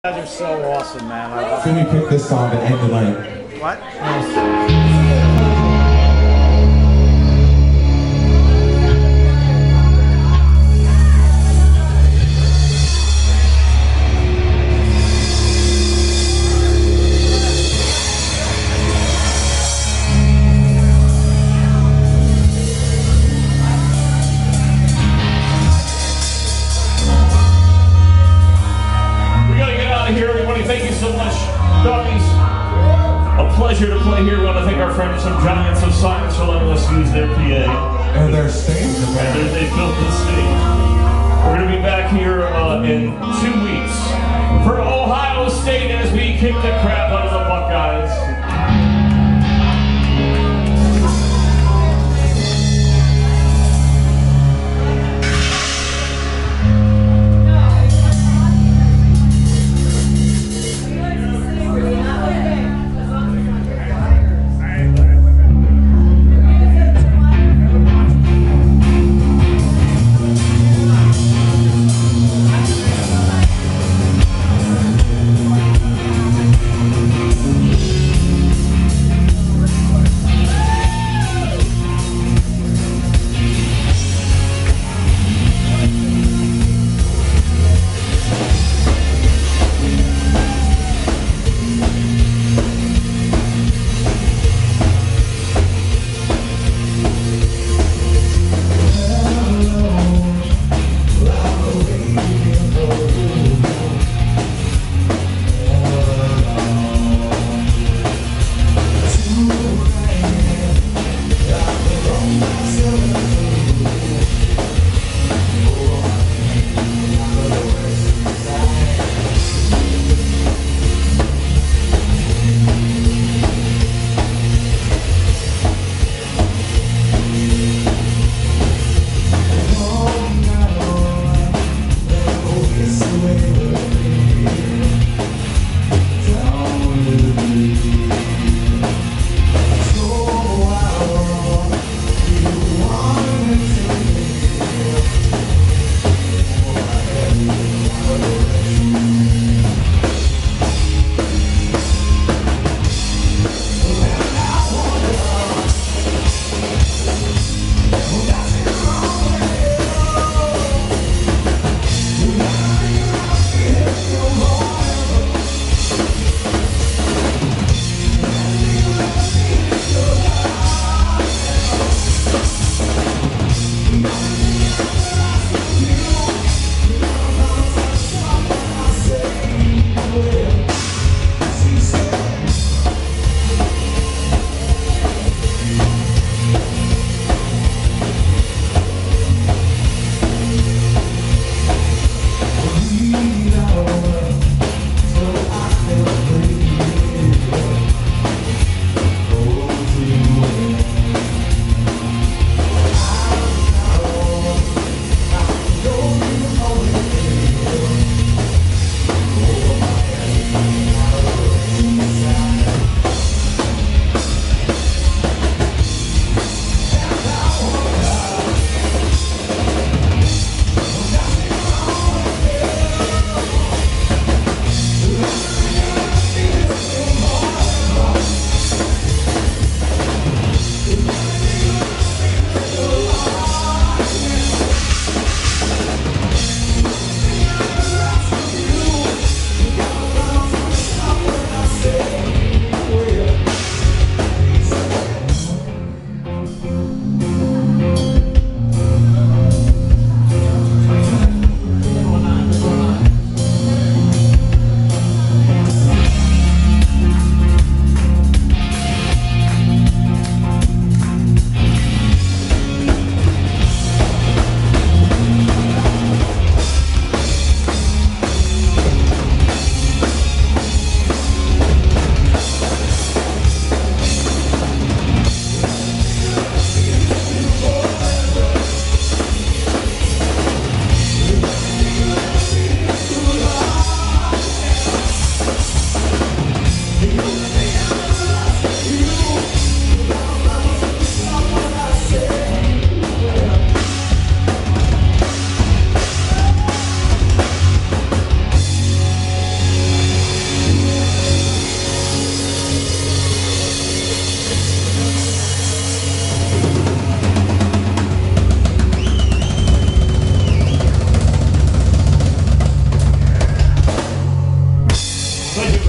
guys are so awesome, man. I love Jimmy picked this song to end the night. What? Here, everybody, thank you so much, Doggies. A pleasure to play here. We want to thank our friends from Giants of Science for letting us use their PA. And their stage. And they built the stage. We're going to be back here in 2 weeks for Ohio State as we kick the crap out of the Buckeyes.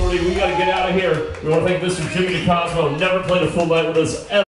40. We got to get out of here. We want to thank Mr. Jimmy DeCosmo. Never played a full night with us ever.